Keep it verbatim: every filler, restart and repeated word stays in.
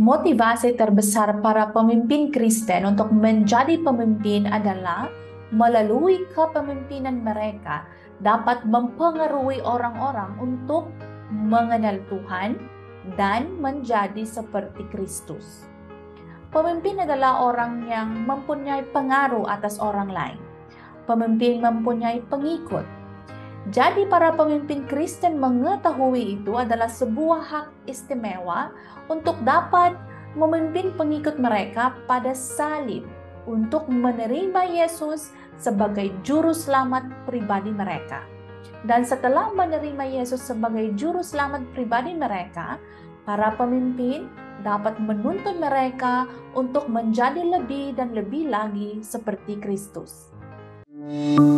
Motivasi terbesar para pemimpin Kristen untuk menjadi pemimpin adalah melalui kepemimpinan mereka dapat mempengaruhi orang-orang untuk mengenal Tuhan dan menjadi seperti Kristus. Pemimpin adalah orang yang mempunyai pengaruh atas orang lain. Pemimpin mempunyai pengikut. Jadi para pemimpin Kristen mengetahui itu adalah sebuah hak istimewa untuk dapat memimpin pengikut mereka pada salib untuk menerima Yesus sebagai juru selamat pribadi mereka. Dan setelah menerima Yesus sebagai juru selamat pribadi mereka, para pemimpin dapat menuntun mereka untuk menjadi lebih dan lebih lagi seperti Kristus.